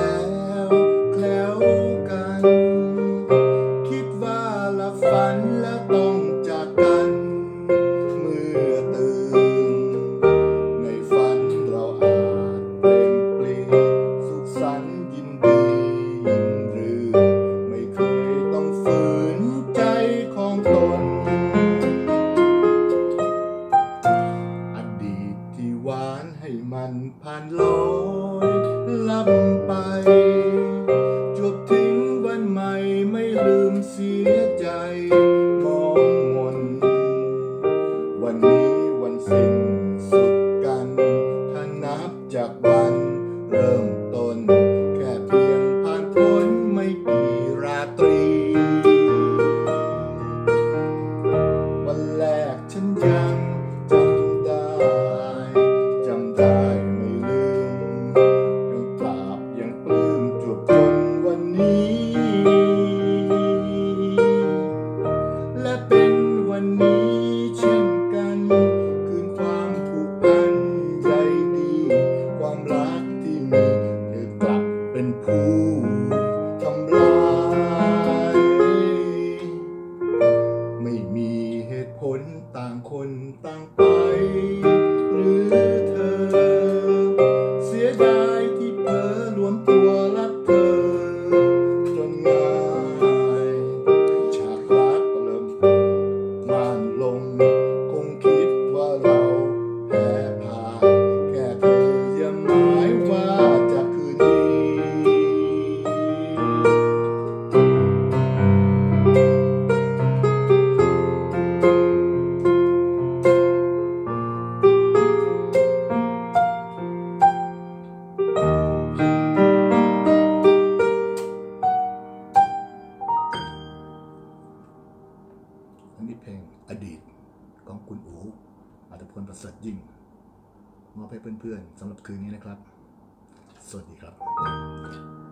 แล้วแคล้วกันคิดว่าละฝันแล้วต้องจากกันเมื่อตื่นในฝันเราอาจเปล่งปลั่งสุขสันต์ยินดียินรือไม่เคยต้องฝืนใจของตนอดีตที่หวานให้มันผ่านลอยลับไปจบทิ้งวันใหม่ไม่ลืมเสียใจมองมนวันนี้วันสิ้นสุดกันถ้านับจากวันเริ่มต้นแค่เพียงผ่านพ้นไม่กี่ราตรีวันแรกฉันยังจำได้ไม่ลืมยังปราบยังปลื้มจวบจนวันนี้และเป็นวันนี้เช่นกันคืนความผูกพันใยดีความรักที่มีเธอกลับเป็นผู้ทำลายไม่มีเหตุผลต่างคนต่างไปหรือเธอเสียดายที่เผลอรวมตัวรักเธอจนง่ายฉากรักเริ่มม่านลงคงคิดว่าเราแพ้พ่ายแค่เธออย่าหมายว่าจะคืนดีอันนี้เพลงอดีตของคุณอู๋อัตพลประเสริฐยิ่งมอบให้เพื่อนๆสำหรับคืนนี้นะครับสวัสดีครับ